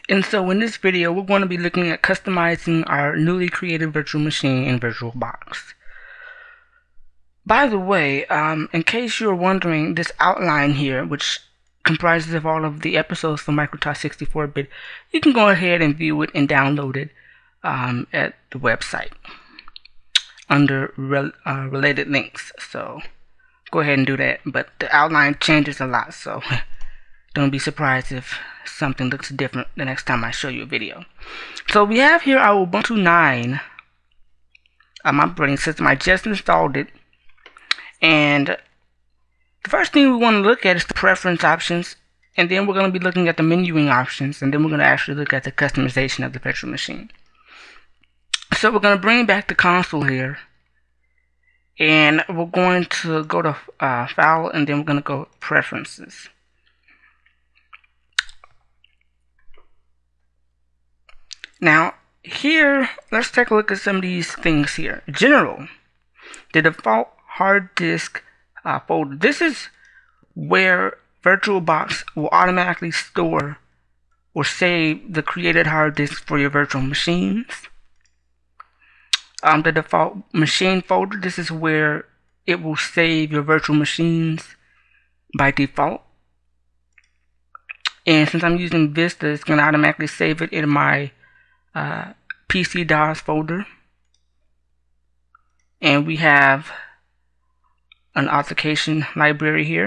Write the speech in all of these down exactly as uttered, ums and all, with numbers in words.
And so in this video, we're going to be looking at customizing our newly created virtual machine in VirtualBox. By the way, um, in case you're wondering, this outline here, which comprises of all of the episodes for Microsoft sixty-four bit, you can go ahead and view it and download it um, at the website under rel uh, related links. So go ahead and do that. But the outline changes a lot, so don't be surprised if something looks different the next time I show you a video. So we have here our Ubuntu nine um, operating system. I just installed it, and the first thing we want to look at is the preference options, and then we're going to be looking at the menuing options, and then we're going to actually look at the customization of the virtual machine. So we're going to bring back the console here, and we're going to go to uh, File, and then we're going to go Preferences. Now here, let's take a look at some of these things here. General, the default hard disk uh, folder. This is where VirtualBox will automatically store or save the created hard disk for your virtual machines. Um, the default machine folder, this is where it will save your virtual machines by default. And since I'm using Vista, it's going to automatically save it in my uh, P C DOS folder. And we have an authentication library here.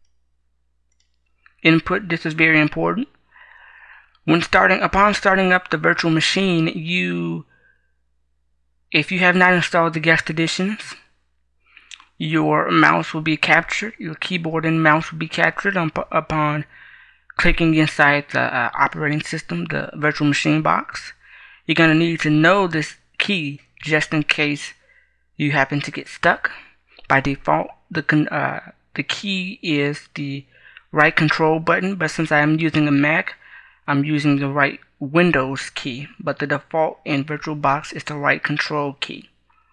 Input, this is very important. When starting, upon starting up the virtual machine, you, if you have not installed the guest editions, your mouse will be captured, your keyboard and mouse will be captured on, upon clicking inside the uh, operating system, the virtual machine box. You're going to need to know this key just in case you happen to get stuck. By default, the, uh, the key is the right control button, but since I'm using a Mac, I'm using the right Windows key, but the default in VirtualBox is the right control key.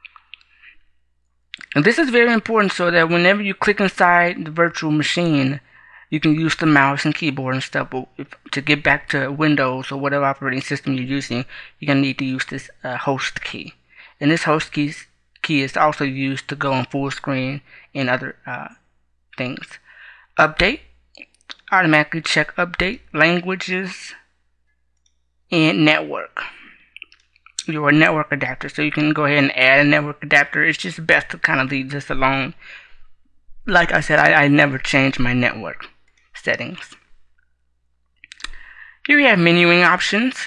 And this is very important so that whenever you click inside the virtual machine, you can use the mouse and keyboard and stuff. But if, to get back to Windows or whatever operating system you're using, you're going to need to use this uh, host key. And this host keys, key is also used to go on full screen and other uh, things. Update, automatically check update, languages, and network. Your network adapter, so you can go ahead and add a network adapter. It's just best to kind of leave this alone. Like I said, I, I never change my network settings. Here we have menuing options.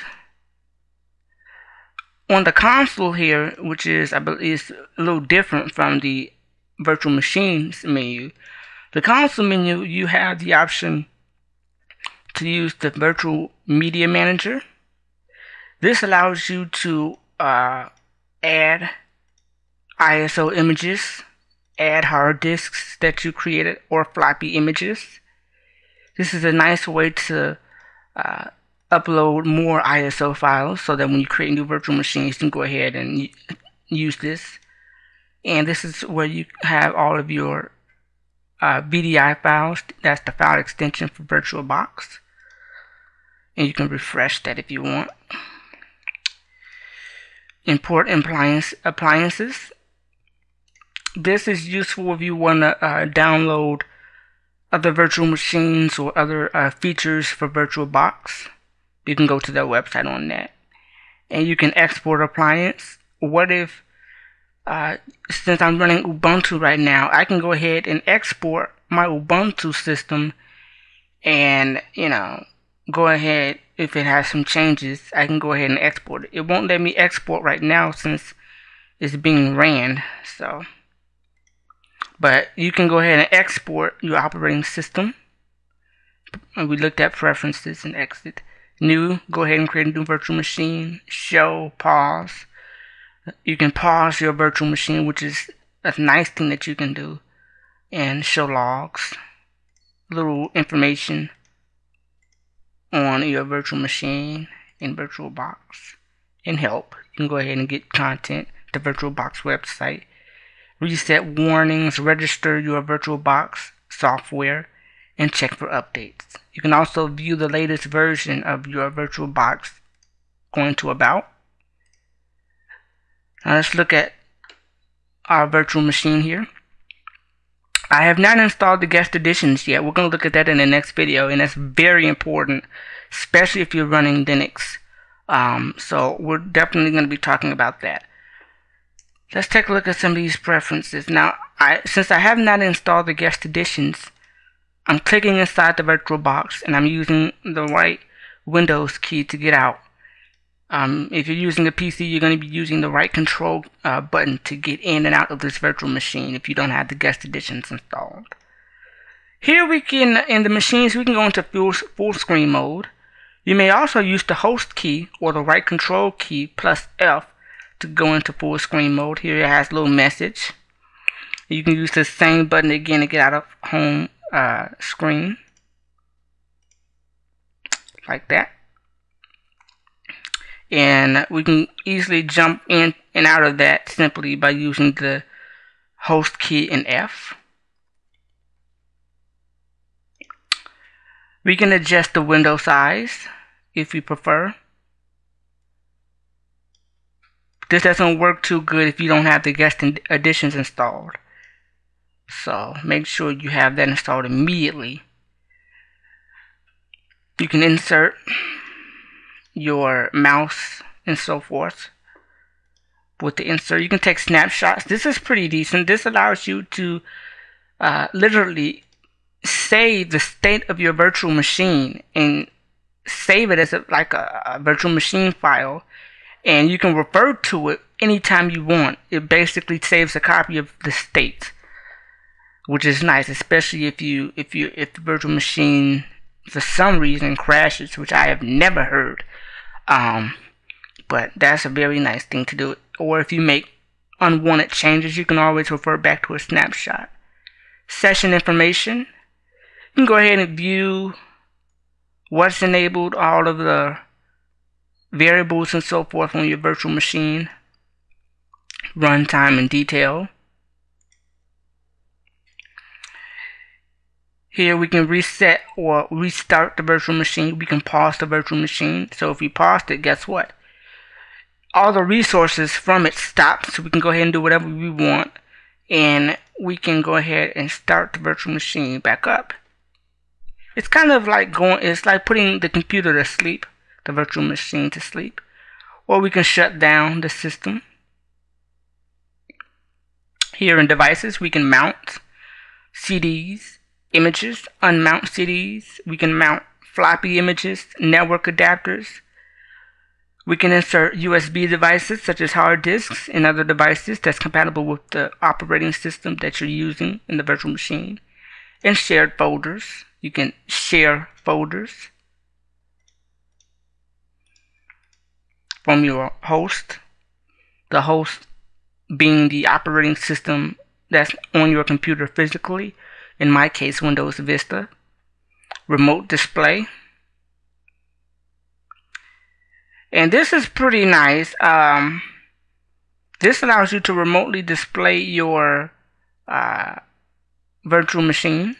On the console here, which is I believe is a little different from the virtual machines menu. The console menu, you have the option to use the virtual media manager. This allows you to uh, add I S O images, add hard disks that you created, or floppy images. This is a nice way to uh, upload more I S O files so that when you create new virtual machines, you can go ahead and use this. And this is where you have all of your uh, V D I files. That's the file extension for VirtualBox. And you can refresh that if you want. Import appliance, appliances. This is useful if you want to uh, download other virtual machines or other uh, features for VirtualBox. You can go to their website on that. And you can export appliance. What if, uh, since I'm running Ubuntu right now, I can go ahead and export my Ubuntu system and, you know, go ahead, if it has some changes, I can go ahead and export it. It won't let me export right now since it's being ran, so. But you can go ahead and export your operating system. We looked at preferences and exit. New, go ahead and create a new virtual machine. Show, pause. You can pause your virtual machine, which is a nice thing that you can do. And show logs. Little information on your virtual machine in VirtualBox. And help. You can go ahead and get content to VirtualBox website. Reset warnings, register your VirtualBox software, and check for updates. You can also view the latest version of your VirtualBox going to About. Now let's look at our virtual machine here. I have not installed the guest editions yet. We're going to look at that in the next video, and that's very important, especially if you're running Linux. Um, so we're definitely going to be talking about that. Let's take a look at some of these preferences. Now, I, since I have not installed the guest editions, I'm clicking inside the VirtualBox and I'm using the right Windows key to get out. Um, if you're using a P C, you're going to be using the right control uh, button to get in and out of this virtual machine if you don't have the guest editions installed. Here we can, in the machines, we can go into full, full screen mode. You may also use the host key or the right control key plus F to go into full screen mode. Here it has a little message. You can use the same button again to get out of home uh, screen. Like that. And we can easily jump in and out of that simply by using the host key and F. We can adjust the window size if we prefer. This doesn't work too good if you don't have the guest editions installed. So make sure you have that installed immediately. You can insert your mouse and so forth with the insert. You can take snapshots. This is pretty decent. This allows you to uh, literally save the state of your virtual machine and save it as a, like a, a virtual machine file, and you can refer to it anytime you want. It basically saves a copy of the state, which is nice, especially if you if you if the virtual machine for some reason crashes, which I have never heard. Um, but that's a very nice thing to do. Or if you make unwanted changes, you can always refer back to a snapshot. Session information. You can go ahead and view what's enabled, all of the variables and so forth on your virtual machine. Runtime and detail. Here we can reset or restart the virtual machine. We can pause the virtual machine. So if we paused it, guess what? All the resources from it stop. So we can go ahead and do whatever we want. And we can go ahead and start the virtual machine back up. It's kind of like going, it's like putting the computer to sleep, the virtual machine to sleep. Or we can shut down the system. Here in devices, we can mount C Ds. Images, unmount C Ds. We can mount floppy images, network adapters. We can insert U S B devices such as hard disks and other devices that's compatible with the operating system that you're using in the virtual machine. And shared folders. You can share folders from your host. The host being the operating system that's on your computer physically. In my case, Windows Vista. Remote display. And this is pretty nice. Um, this allows you to remotely display your uh, virtual machine.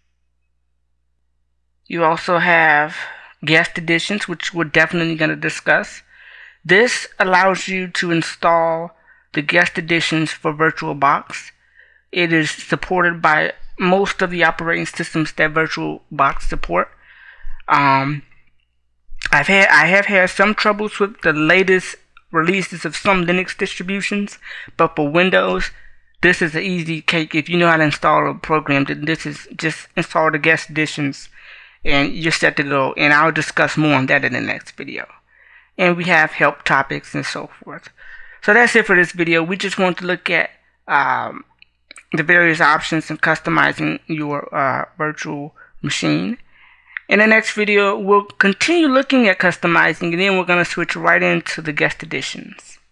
You also have guest editions, which we're definitely going to discuss. This allows you to install the guest editions for VirtualBox. It is supported by most of the operating systems that VirtualBox support. Um, I've had I have had some troubles with the latest releases of some Linux distributions, but for Windows, this is an easy cake. If you know how to install a program, then this is just install the guest editions, and you're set to go. And I'll discuss more on that in the next video. And we have help topics and so forth. So that's it for this video. We just want to look at um, the various options in customizing your uh, virtual machine. In the next video, we'll continue looking at customizing, and then we're going to switch right into the guest editions.